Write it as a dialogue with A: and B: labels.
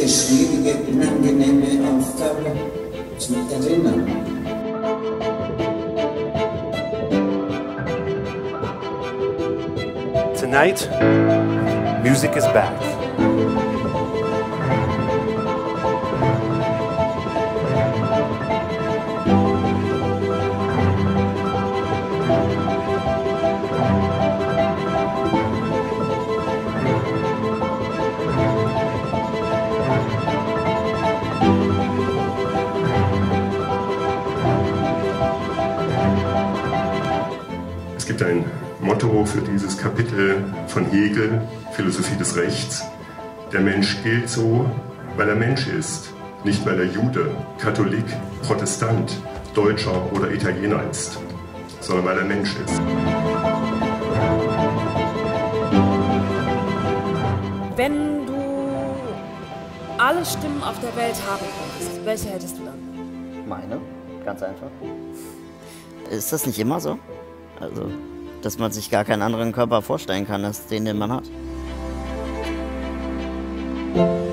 A: solche schwierige, unangenehme Aufgabe zu erinnern.
B: Tonight, music is back.
C: Es gibt ein Motto für dieses Kapitel von Hegel, Philosophie des Rechts. Der Mensch gilt so, weil er Mensch ist, nicht weil er Jude, Katholik, Protestant, Deutscher oder Italiener ist, sondern weil er Mensch ist.
D: Wenn du alle Stimmen auf der Welt haben könntest, welche hättest du dann?
E: Meine, ganz einfach. Ist das nicht immer so? Also, dass man sich gar keinen anderen Körper vorstellen kann, als den man hat.